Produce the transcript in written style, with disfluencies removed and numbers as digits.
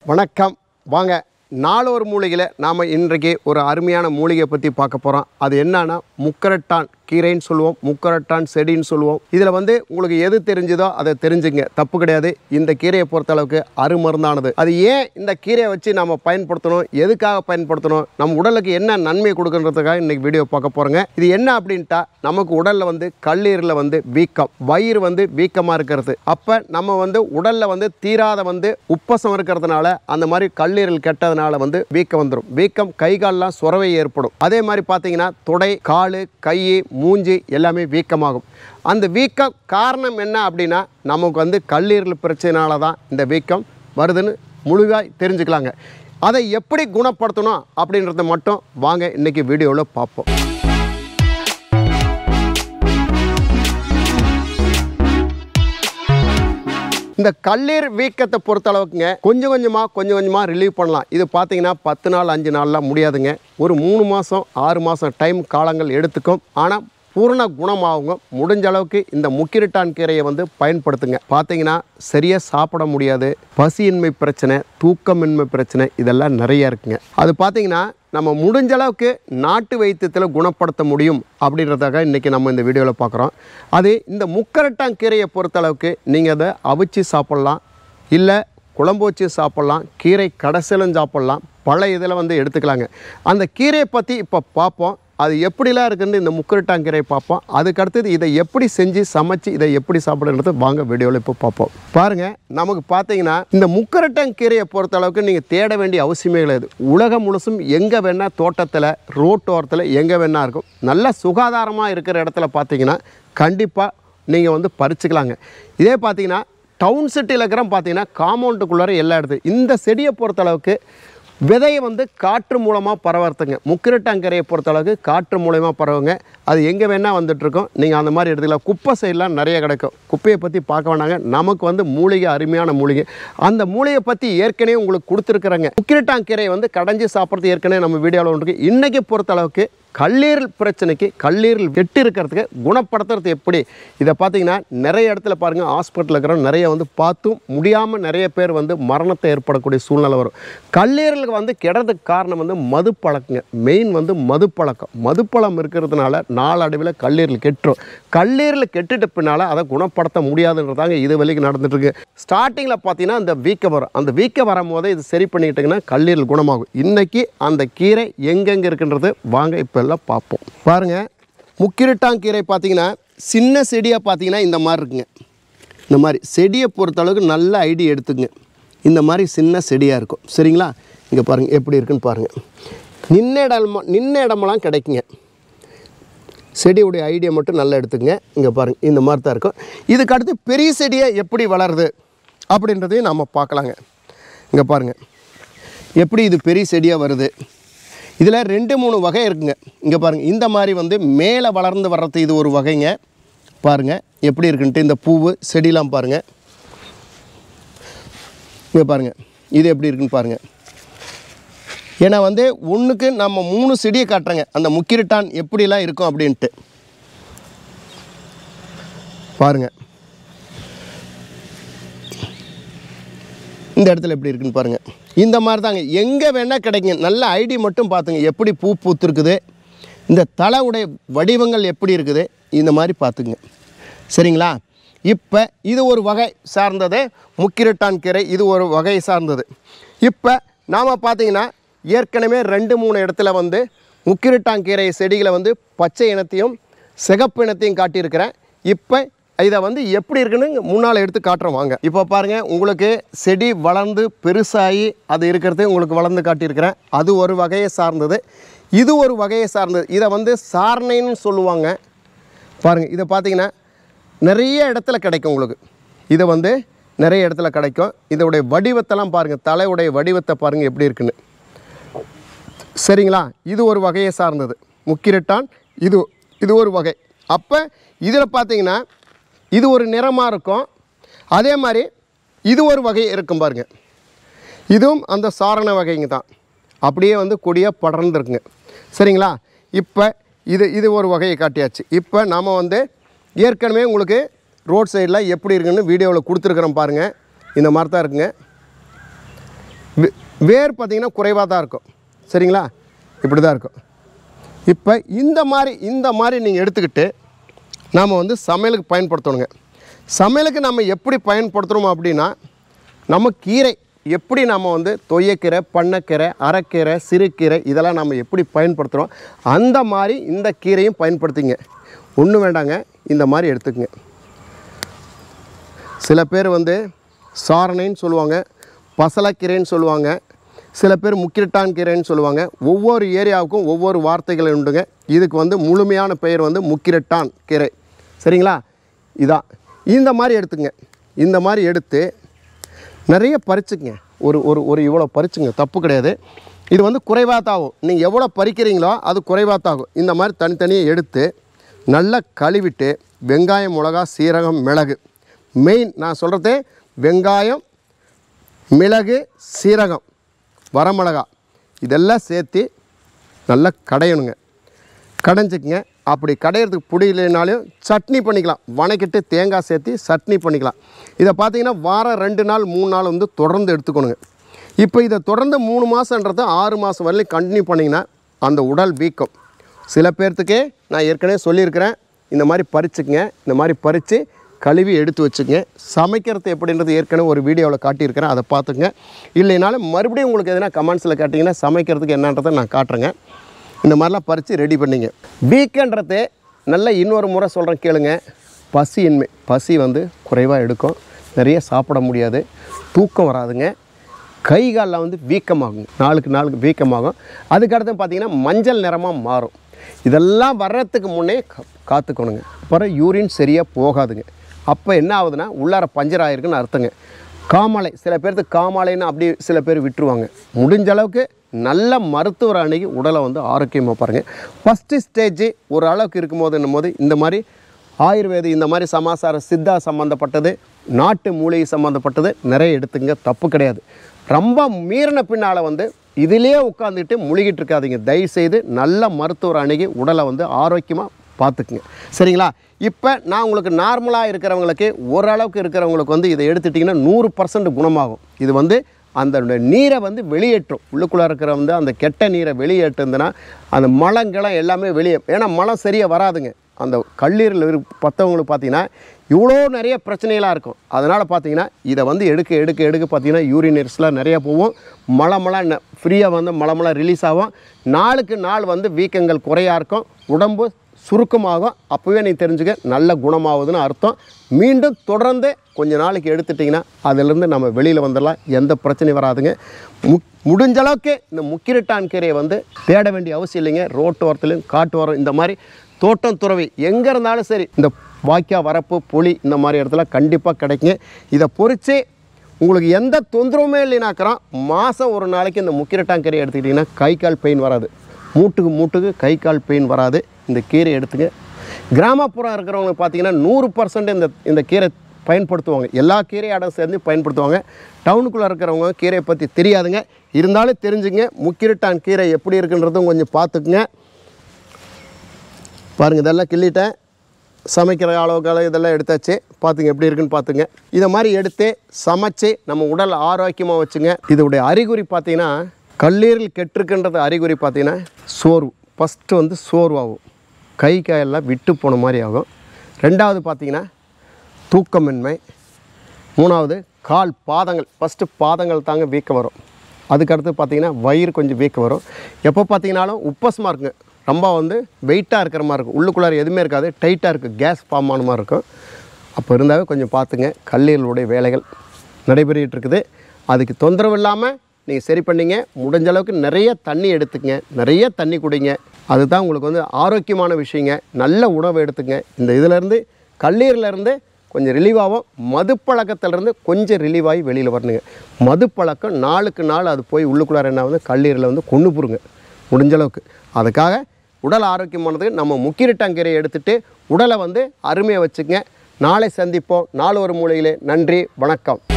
வணக்கம் வாங்க நாளொரு மூலிகையில் நாம் இன்றைக்கு ஒரு அருமையான மூலிகை பற்றி பார்க்க போகிறோம். அது என்னன்னா முக்கரட்டான் கீரைன்னு சொல்லுவோம், முக்கரட்டான் செடின்னு சொல்லுவோம். இதில் உங்களுக்கு எது தெரிஞ்சதோ அதை தெரிஞ்சுங்க, தப்பு கிடையாது. இந்த கீரையை பொறுத்தளவுக்கு அருமருந்தானது. அது ஏன் இந்த கீரையை வச்சு நம்ம பயன்படுத்தணும், எதுக்காக பயன்படுத்தணும், நம்ம உடலுக்கு என்ன நன்மை கொடுக்குன்றதுக்காக இன்றைக்கி வீடியோ பார்க்க போகிறோங்க. இது என்ன அப்படின்ட்டா நமக்கு உடலில் கல்லீரலில் வீக்கம், வயிறு வீக்கமாக இருக்கிறது. அப்போ நம்ம உடலில் தீராத உப்பசம் இருக்கிறதுனால அந்த மாதிரி கல்லீரல் கெட்டதுனால வீக்கம் வந்துடும். வீக்கம் கை கால்லாம் சுரவை ஏற்படும். அதே மாதிரி பார்த்தீங்கன்னா தொடை, காலு, கை, மூஞ்சி எல்லாமே வீக்கமாகும். அந்த வீக்க காரணம் என்ன அப்படின்னா நமக்கு கல்லீரல் பிரச்சனைனால தான் இந்த வீக்கம் வருதுன்னு முழுவாய் தெரிஞ்சுக்கலாங்க. அதை எப்படி குணப்படுத்தணும் அப்படின்றத மட்டும் வாங்க இன்னைக்கு வீடியோவில் பார்ப்போம். இந்த கல்லீர் வீக்கத்தை பொறுத்தளவுக்குங்க கொஞ்சம் கொஞ்சமாக ரிலீவ் பண்ணலாம். இது பார்த்தீங்கன்னா 10 நாள் 5 நாள்லாம் முடியாதுங்க. ஒரு 3 மாதம் 6 மாதம் டைம் காலங்கள் எடுத்துக்கும். ஆனால் பூரண குணமாகுங்க. முடிஞ்ச அளவுக்கு இந்த முக்கிரட்டான் கீரையை பயன்படுத்துங்க. பார்த்தீங்கன்னா சரியாக சாப்பிட முடியாது, பசியின்மை பிரச்சனை, தூக்கமின்மை பிரச்சனை இதெல்லாம் நிறைய இருக்குங்க. அது பார்த்தீங்கன்னா நம்ம முடிஞ்ச அளவுக்கு நாட்டு வைத்தியத்தில் குணப்படுத்த முடியும் அப்படின்றதாக இன்றைக்கி நம்ம இந்த வீடியோவில் பார்க்குறோம். அது இந்த முக்கரட்டான் கீரையை பொறுத்தளவுக்கு நீங்கள் அதை அவிச்சு சாப்பிட்லாம், இல்லை குழம்பு வச்சு சாப்பிட்லாம், கீரை கடைசிலும் சாப்பிட்லாம், பல இதில் எடுத்துக்கலாங்க. அந்த கீரையை பற்றி இப்போ பார்ப்போம். அது எப்படிலாம் இருக்குன்னு இந்த முக்கரட்டான் கீரையை பார்ப்போம். அதுக்கடுத்தது இதை எப்படி செஞ்சு சமைச்சு இதை எப்படி சாப்பிடுன்றது வாங்க வீடியோவில் இப்போ பார்ப்போம். பாருங்கள், நமக்கு பார்த்தீங்கன்னா இந்த முக்கரட்டான் கீரையை பொறுத்தளவுக்கு நீங்கள் தேட வேண்டிய அவசியமே கிடையாது. உலகம் முழுசும் எங்கே வேணால் தோட்டத்தில், ரோட்டோரத்தில் எங்கே வேணா இருக்கும். நல்ல சுகாதாரமாக இருக்கிற இடத்துல பார்த்தீங்கன்னா கண்டிப்பாக நீங்கள் பறிச்சுக்கலாங்க. இதே பார்த்தீங்கன்னா டவுன் சிட்டியில் இருக்கிற பார்த்தீங்கன்னா காம்பவுண்டுக்குள்ளார எல்லா இடத்துலையும் இந்த செடியை பொறுத்தளவுக்கு விதையை காற்று மூலமாக பரவறதுங்க. முக்கிரட்டான் கீரையை பொறுத்தளவுக்கு காற்று மூலமாக பரவுங்க. அது எங்கே வேணால் வந்துட்டுருக்கோம். நீங்கள் அந்த மாதிரி இடத்துல குப்பை சைடெலாம் நிறைய கிடைக்கும். குப்பையை பற்றி பார்க்க வேணாங்க. நமக்கு மூலிகை, அருமையான மூலிகை. அந்த மூலிகை பற்றி ஏற்கனவே உங்களுக்கு கொடுத்துருக்குறேங்க. முக்கிரட்டான் கீரையை கடைஞ்சி சாப்பிட்றது ஏற்கனவே நம்ம வீடியோவில் ஒன்று. இன்றைக்கி பொறுத்தளவுக்கு கல்லீரல் பிரச்சனைக்கு, கல்லீரல் வெட்டி இருக்கிறதுக்கு குணப்படுத்துறது எப்படி, இதை பார்த்தீங்கன்னா நிறைய இடத்துல பாருங்கள், ஹாஸ்பிட்டலில் இருக்கிற நிறைய பார்த்தும் முடியாமல் நிறைய பேர் மரணத்தை ஏற்படக்கூடிய சூழ்நிலை வரும். கல்லீரலுக்கு கெடுறதுக்கு காரணம் மது பழக்கங்க. மெயின் மதுப்பழக்கம். மதுப்பழம் இருக்கிறதுனால நாளடைவில் கல்லீரல் கெட்டுரும். கல்லீரல் கெட்டுட்டு பின்னால் அதை குணப்படுத்த முடியாதுன்றதாங்க இது வரைக்கும் நடந்துட்டுருக்கு. ஸ்டார்டிங்கில் பார்த்தீங்கன்னா அந்த வீக்கம் வரும். அந்த வீக்கம் வரும்போது இது சரி பண்ணிக்கிட்டிங்கன்னா கல்லீரல் குணமாகும். இன்றைக்கி அந்த கீரை எங்கெங்கே இருக்குன்றது வாங்க இப்போ எல்லாம் பார்ப்போம். பாருங்கள், முக்கிரட்டான் கீரை பார்த்தீங்கன்னா சின்ன செடியாக பார்த்தீங்கன்னா இந்த மாதிரி இருக்குங்க. இந்த மாதிரி செடியை பொறுத்தளவுக்கு நல்ல ஐடியா எடுத்துங்க. இந்த மாதிரி சின்ன செடியாக இருக்கும். சரிங்களா? இங்கே பாருங்கள் எப்படி இருக்குன்னு பாருங்கள். நின்ன இடமெல்லாம் கிடைக்குங்க. செடியுடைய ஐடியா மட்டும் நல்லா எடுத்துக்கங்க. இங்கே பாருங்கள் இந்த மாதிரி தான் இருக்கும். இதுக்கு அடுத்து பெரிய செடியை எப்படி வளருது அப்படின்றதையும் நம்ம பார்க்கலாங்க. இங்கே பாருங்கள் எப்படி இது பெரிய செடியாக வருது. இதில் 2-3 வகை இருக்குங்க. இங்கே பாருங்கள் இந்த மாதிரி மேலே வளர்ந்து வர்றது இது ஒரு வகைங்க. பாருங்கள் எப்படி இருக்குன்ட்டு இந்த பூவு செடிலாம் பாருங்கள். இங்கே பாருங்கள் இது எப்படி இருக்குன்னு பாருங்கள். ஏன்னா ஒன்றுக்கு நம்ம 3 செடியை காட்டுறேங்க. அந்த முக்கிரட்டான் எப்படிலாம் இருக்கும் அப்படின்ட்டு பாருங்கள். இந்த இடத்துல எப்படி இருக்குன்னு பாருங்கள். இந்த மாதிரி தாங்க எங்கே வேணால் கிடைக்குங்க. நல்ல ஐடி மட்டும் பார்த்துங்க. எப்படி பூ பூத்துருக்குது, இந்த தலைவுடைய வடிவங்கள் எப்படி இருக்குது, இந்த மாதிரி பார்த்துங்க. சரிங்களா? இப்போ இது ஒரு வகை சார்ந்தது முக்கிரட்டான் கீரை. இது ஒரு வகை சார்ந்தது. இப்போ நாம் பார்த்தீங்கன்னா ஏற்கனவே 2-3 இடத்துல முக்கிரட்டான் கீரை செடிகளை பச்சை இனத்தையும் சிகப்பு இனத்தையும் காட்டியிருக்கிறேன். இப்போ இதை எப்படி இருக்குன்னு முன்னால் எடுத்து காட்டுறோம் வாங்க. இப்போ பாருங்கள், உங்களுக்கு செடி வளர்ந்து பெருசாகி அது இருக்கிறது உங்களுக்கு வளர்ந்து காட்டியிருக்கிறேன். அது ஒரு வகையை சார்ந்தது. இது ஒரு வகையை சார்ந்தது. இதை சாரணைன்னு சொல்லுவாங்க. பாருங்கள் இதை பார்த்தீங்கன்னா நிறைய இடத்துல கிடைக்கும் உங்களுக்கு. இதை நிறைய இடத்துல கிடைக்கும். இதோடைய வடிவத்தெல்லாம் பாருங்கள், தலையுடைய வடிவத்தை பாருங்கள் எப்படி இருக்குன்னு. சரிங்களா? இது ஒரு வகையை சார்ந்தது முக்கிரட்டான். இது ஒரு வகை. அப்போ இதில் பார்த்தீங்கன்னா இது ஒரு நிறமாக இருக்கும். அதே மாதிரி இது ஒரு வகை இருக்கும் பாருங்கள். இதுவும் அந்த சாரண வகைங்க தான். அப்படியே கொடியாக படர்ந்துருக்குங்க. சரிங்களா? இப்போ இது ஒரு வகையை காட்டியாச்சு. இப்போ நாம் ஏற்கனவே உங்களுக்கு ரோட் சைடில் எப்படி இருக்குன்னு வீடியோவில் கொடுத்துருக்குறோம் பாருங்கள். இந்த மாதிரி தான் இருக்குங்க. வேர் பார்த்திங்கன்னா குறைவாக தான் இருக்கும். சரிங்களா, இப்படி தான் இருக்கும். இப்போ இந்த மாதிரி நீங்கள் எடுத்துக்கிட்டு நாம் வந்து சமையலுக்கு பயன்படுத்தணுங்க. சமையலுக்கு நம்ம எப்படி பயன்படுத்துகிறோம் அப்படின்னா, நம்ம கீரை எப்படி நம்ம வந்து தொய்யக்கீரை, பண்ணைக்கீரை, அரைக்கீரை, சிறுகீரை இதெல்லாம் நம்ம எப்படி பயன்படுத்துகிறோம் அந்த மாதிரி இந்த கீரையும் பயன்படுத்திங்க. ஒன்றும் வேண்டாங்க, இந்த மாதிரி எடுத்துக்கங்க. சில பேர் வந்து சாரணைன்னு சொல்லுவாங்க, பசலைக்கீரைன்னு சொல்லுவாங்க, சில பேர் முக்கிரட்டான் கீரைன்னு சொல்லுவாங்க. ஒவ்வொரு ஏரியாவுக்கும் ஒவ்வொரு வார்த்தைகள் உண்டுங்க. இதுக்கு வந்து முழுமையான பெயர் வந்து முக்கிரட்டான் கீரை. சரிங்களா, இதான் இந்த மாதிரி எடுத்துங்க. இந்த மாதிரி எடுத்து நிறைய பறிச்சுக்குங்க. ஒரு இவ்வளோ பறிச்சுங்க, தப்பு கிடையாது. இது வந்து குறைவாக தான் ஆகும். நீங்கள் எவ்வளோ பறிக்கிறீங்களோ அது குறைவாக தான் ஆகும். இந்த மாதிரி தனித்தனியாக எடுத்து நல்லா கழுவிட்டு வெங்காயம், மிளகா, சீரகம், மிளகு, மெயின் நான் சொல்கிறது வெங்காயம், மிளகு, சீரகம், வரமிளகா இதெல்லாம் சேர்த்து நல்லா கடையணுங்க. கடைஞ்சிக்கங்க. அப்படி கடையிறதுக்கு பிடிக்கலைனாலும் சட்னி பண்ணிக்கலாம். வணக்கிட்டு தேங்காய் சேர்த்து சட்னி பண்ணிக்கலாம். இதை பார்த்தீங்கன்னா வாரம் 2 நாள் 3 நாள் வந்து தொடர்ந்து எடுத்துக்கணுங்க. இப்போ இதை தொடர்ந்து 3 மாதன்றது 6 மாதம் வரலையும் கண்டினியூ பண்ணிங்கன்னா அந்த உடல் வீக்கம். சில பேர்த்துக்கே நான் ஏற்கனவே சொல்லியிருக்கிறேன், இந்த மாதிரி பறிச்சுக்குங்க. இந்த மாதிரி பறித்து கழுவி எடுத்து வச்சுக்கங்க. சமைக்கிறது எப்படின்றது ஏற்கனவே ஒரு வீடியோவில் காட்டியிருக்கிறேன், அதை பார்த்துங்க. இல்லைனாலும் மறுபடியும் உங்களுக்கு எதனா கமெண்ட்ஸில் கேட்டிங்கன்னா சமைக்கிறதுக்கு என்னன்றதை நான் காட்டுறேங்க. இந்த மாதிரிலாம் பறித்து ரெடி பண்ணிங்க. வீக்கன்றது நல்ல இன்னொரு முறை சொல்கிறேன் கேளுங்க. பசியின்மை, பசி வந்து குறைவாக எடுக்கும், நிறைய சாப்பிட முடியாது, தூக்கம் வராதுங்க, கை காலில் வந்து வீக்கமாகும், நாளுக்கு வீக்கமாகும். அதுக்கடுத்து பார்த்திங்கன்னா மஞ்சள் நிறமாக மாறும். இதெல்லாம் வர்றதுக்கு முன்னே காத்துக்கணுங்க. அப்புறம் யூரின் சரியாக போகாதுங்க. அப்போ என்ன ஆகுதுன்னா உள்ளார பஞ்சர் ஆகிருக்குன்னு அர்த்தங்க. காமாலை, சில பேருக்கு காமாலைன்னு அப்படி சில பேர் விட்டுருவாங்க. முடிஞ்ச அளவுக்கு நல்ல மருத்துவர் அணுகி உடலை வந்து ஆரோக்கியமாக பாருங்கள். ஃபஸ்ட்டு ஸ்டேஜ் ஒரு அளவுக்கு இருக்கும்போது இந்த மாதிரி ஆயுர்வேதி, இந்த மாதிரி சமாசார சித்தா சம்மந்தப்பட்டது, நாட்டு மூலிகை சம்மந்தப்பட்டது நிறைய எடுத்துங்க, தப்பு கிடையாது. ரொம்ப மீறின பின்னால் வந்து இதிலே உட்காந்துட்டு முழுகிட்டு இருக்காதீங்க. தயவுசெய்து நல்ல மருத்துவர் அணுகி உடலை வந்து ஆரோக்கியமாக பார்த்துக்குங்க. சரிங்களா, இப்போ நான் உங்களுக்கு நார்மலாக இருக்கிறவங்களுக்கு, ஓரளவுக்கு இருக்கிறவங்களுக்கு வந்து இதை எடுத்துட்டிங்கன்னா 100% குணமாகும். இது வந்து அந்த நீரை வந்து வெளியேற்றும். உள்ளுக்குள்ளே இருக்கிற வந்து அந்த கெட்ட நீரை வெளியேற்றுதுன்னா அந்த மலங்கள்லாம் எல்லாமே வெளியே, ஏன்னா மலம் சரியாக வராதுங்க. அந்த கல்லீரல் பற்றவங்களுக்கு பார்த்திங்கன்னா இவ்வளோ நிறைய பிரச்சனைகளாக இருக்கும். அதனால் பார்த்திங்கன்னா இதை வந்து எடுக்க பார்த்திங்கன்னா யூரினரிஸ்லாம் நிறையா போகும். மலமெல்லாம் ஃப்ரீயாக வந்து மலமெல்லாம் ரிலீஸ் ஆகும். நாளுக்கு நாள் வந்து வீக்கங்கள் குறையாக இருக்கும், உடம்பு சுருக்கமாகும். அப்போவே நீ தெரிஞ்சுக்க நல்ல குணமாகுதுன்னு அர்த்தம். மீண்டும் தொடர்ந்து கொஞ்ச நாளைக்கு எடுத்துட்டிங்கன்னா அதிலேருந்து நம்ம வெளியில் வந்துடலாம், எந்த பிரச்சனையும் வராதுங்க. முடிஞ்ச அளவுக்கு இந்த முக்கிரட்டான் கீரையை வந்து தேட வேண்டிய அவசியம் இல்லைங்க. ரோட்டு ஓரத்துலையும் காட்டு ஓரம், இந்த மாதிரி தோட்டம் துறவி எங்கே இருந்தாலும் சரி, இந்த வாய்க்கா, வரப்பு, புளி இந்த மாதிரி இடத்துல கண்டிப்பாக கிடைக்குங்க. இதை பொறித்து உங்களுக்கு எந்த தொந்தரவுமே இல்லைனாக்கிறோம். மாதம் ஒரு நாளைக்கு இந்த முக்கிரட்டான் கீரையை எடுத்துக்கிட்டிங்கன்னா கை கால் பெயின் வராது, மூட்டுக்கு கை கால் பெயின் வராது. இந்த கீரை எடுத்துங்க. கிராமப்புறம் இருக்கிறவங்களுக்கு பார்த்திங்கன்னா 100% இந்த கீரை பயன்படுத்துவாங்க. எல்லா கீரையாடும் சேர்ந்து பயன்படுத்துவாங்க. டவுனுக்குள்ளே இருக்கிறவங்க கீரையை பற்றி தெரியாதுங்க. இருந்தாலும் தெரிஞ்சுங்க. முக்கிரட்டான் கீரை எப்படி இருக்குன்றதும் கொஞ்சம் பார்த்துக்குங்க. பாருங்கள், இதெல்லாம் கிள்ளிட்டேன். சமைக்கிற அளவுக்கு இதெல்லாம் எடுத்தாச்சு. பார்த்துங்க எப்படி இருக்குன்னு பார்த்துங்க. இதை மாதிரி எடுத்து சமைச்சு நம்ம உடல் ஆரோக்கியமாக வச்சுங்க. இதோடைய அறிகுறி பார்த்திங்கன்னா கல்லீரல் கெட்டிருக்குன்றது அறிகுறி பார்த்திங்கன்னா சோர்வு. ஃபஸ்ட்டு வந்து சோர்வாகும், கை காயெல்லாம் விட்டு போன மாதிரி ஆகும். ரெண்டாவது பார்த்திங்கன்னா தூக்கமின்மை. மூணாவது கால் பாதங்கள், ஃபஸ்ட்டு பாதங்கள் தாங்க வீக்கம் வரும். அதுக்கடுத்து பார்த்திங்கன்னா வயிறு கொஞ்சம் வீக்கம் வரும். எப்போ பார்த்திங்கனாலும் உப்பசமாக இருக்குங்க, ரொம்ப வந்து வெயிட்டாக இருக்கிற மாதிரி இருக்கும். உள்ளுக்குள்ளார எதுவுமே இருக்காது, டைட்டாக இருக்குது, கேஸ் ஃபார்ம் ஆன மாதிரி இருக்கும். அப்போ இருந்தாவே கொஞ்சம் பார்த்துங்க. கல்லீரலுடைய வேலைகள் நடைபெறிகிட்டு இருக்குது. அதுக்கு தொந்தரவு இல்லாமல் நீங்கள் சரி பண்ணிங்க. முடிஞ்ச அளவுக்கு நிறைய தண்ணி எடுத்துக்கங்க, நிறைய தண்ணி குடிங்க. அதுதான் உங்களுக்கு வந்து ஆரோக்கியமான விஷயங்க. நல்ல உணவு எடுத்துங்க. இந்த இதிலேருந்து கல்லீரலேருந்து கொஞ்சம் ரிலீவ் ஆகும். மது பழக்கத்திலேருந்து கொஞ்சம் ரிலீவ் ஆகி வெளியில் வரணுங்க. மது பழக்கம் நாளுக்கு நாள் அது போய் உள்ளுக்குள்ளார என்ன வந்து கல்லீரலை வந்து கொண்டு போருங்க முடிஞ்ச அளவுக்கு. அதுக்காக உடல் ஆரோக்கியமானதுக்கு நம்ம முக்கிரட்டான் கீரையை எடுத்துகிட்டு உடலை வந்து அருமையாக வச்சுக்கங்க. நாளை சந்திப்போம். நாள் ஒரு மூலையிலே. நன்றி, வணக்கம்.